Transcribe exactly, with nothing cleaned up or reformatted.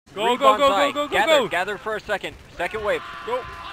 Go, go, go, go, go, go, gather, go. gather for a second. Second wave. Go.